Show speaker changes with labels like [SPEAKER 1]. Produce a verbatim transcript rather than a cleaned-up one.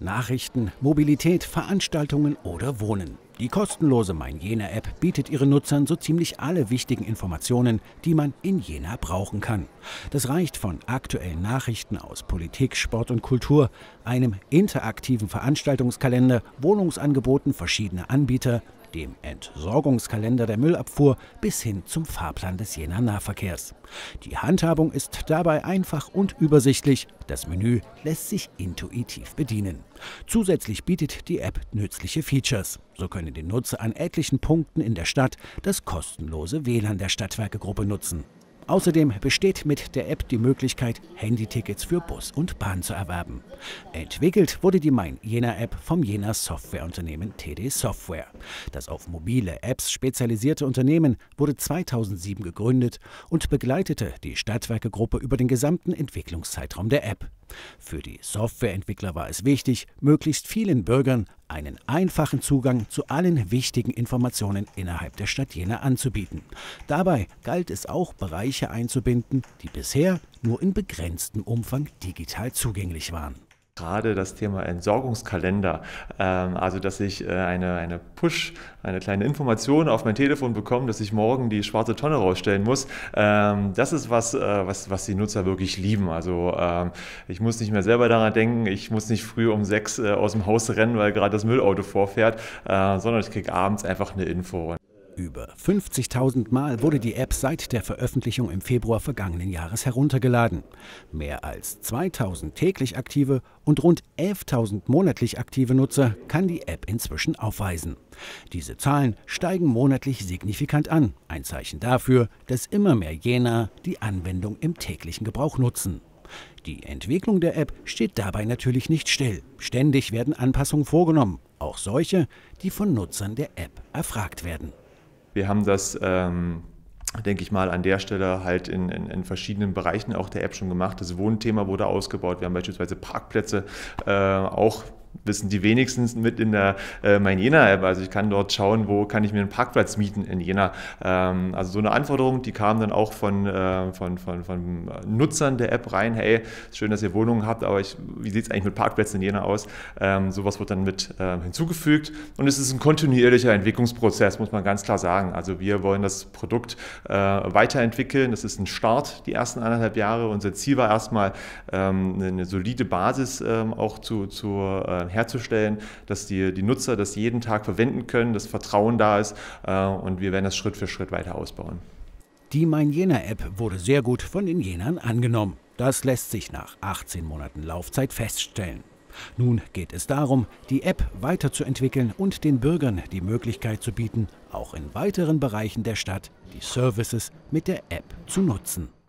[SPEAKER 1] Nachrichten, Mobilität, Veranstaltungen oder Wohnen. Die kostenlose Mein Jena-App bietet ihren Nutzern so ziemlich alle wichtigen Informationen, die man in Jena brauchen kann. Das reicht von aktuellen Nachrichten aus Politik, Sport und Kultur, einem interaktiven Veranstaltungskalender, Wohnungsangeboten verschiedener Anbieter, dem Entsorgungskalender der Müllabfuhr bis hin zum Fahrplan des Jenaer Nahverkehrs. Die Handhabung ist dabei einfach und übersichtlich. Das Menü lässt sich intuitiv bedienen. Zusätzlich bietet die App nützliche Features. So können die Nutzer an etlichen Punkten in der Stadt das kostenlose W L A N der Stadtwerke-Gruppe nutzen. Außerdem besteht mit der App die Möglichkeit, Handytickets für Bus und Bahn zu erwerben. Entwickelt wurde die Mein Jena-App vom Jenaer Softwareunternehmen T D Software. Das auf mobile Apps spezialisierte Unternehmen wurde zweitausendsieben gegründet und begleitete die Stadtwerke-Gruppe über den gesamten Entwicklungszeitraum der App. Für die Softwareentwickler war es wichtig, möglichst vielen Bürgern einen einfachen Zugang zu allen wichtigen Informationen innerhalb der Stadt Jena anzubieten. Dabei galt es auch, Bereiche einzubinden, die bisher nur in begrenztem Umfang digital zugänglich waren.
[SPEAKER 2] Gerade das Thema Entsorgungskalender, ähm, also dass ich äh, eine, eine Push, eine kleine Information auf mein Telefon bekomme, dass ich morgen die schwarze Tonne rausstellen muss, ähm, das ist was, äh, was, was die Nutzer wirklich lieben. Also ähm, ich muss nicht mehr selber daran denken, ich muss nicht früh um sechs äh, aus dem Haus rennen, weil gerade das Müllauto vorfährt, äh, sondern ich kriege abends einfach eine Info.
[SPEAKER 1] Über fünfzigtausend Mal wurde die App seit der Veröffentlichung im Februar vergangenen Jahres heruntergeladen. Mehr als zweitausend täglich aktive und rund elftausend monatlich aktive Nutzer kann die App inzwischen aufweisen. Diese Zahlen steigen monatlich signifikant an. Ein Zeichen dafür, dass immer mehr Jenaer die Anwendung im täglichen Gebrauch nutzen. Die Entwicklung der App steht dabei natürlich nicht still. Ständig werden Anpassungen vorgenommen, auch solche, die von Nutzern der App erfragt werden.
[SPEAKER 2] Wir haben das, ähm, denke ich mal, an der Stelle halt in, in, in verschiedenen Bereichen auch der App schon gemacht. Das Wohnthema wurde ausgebaut. Wir haben beispielsweise Parkplätze äh, auch wissen die wenigstens mit in der äh, Mein Jena-App. Also ich kann dort schauen, wo kann ich mir einen Parkplatz mieten in Jena. Ähm, also so eine Anforderung, die kam dann auch von, äh, von, von, von Nutzern der App rein. Hey, ist schön, dass ihr Wohnungen habt, aber ich, wie sieht es eigentlich mit Parkplätzen in Jena aus? Ähm, sowas wird dann mit äh, hinzugefügt. Und es ist ein kontinuierlicher Entwicklungsprozess, muss man ganz klar sagen. Also wir wollen das Produkt äh, weiterentwickeln. Das ist ein Start, die ersten anderthalb Jahre. Unser Ziel war erstmal ähm, eine solide Basis ähm, auch zu, zu äh, herzustellen, dass die, die Nutzer das jeden Tag verwenden können, das Vertrauen da ist äh, und wir werden das Schritt für Schritt weiter ausbauen.
[SPEAKER 1] Die Mein Jena-App wurde sehr gut von den Jenern angenommen. Das lässt sich nach achtzehn Monaten Laufzeit feststellen. Nun geht es darum, die App weiterzuentwickeln und den Bürgern die Möglichkeit zu bieten, auch in weiteren Bereichen der Stadt die Services mit der App zu nutzen.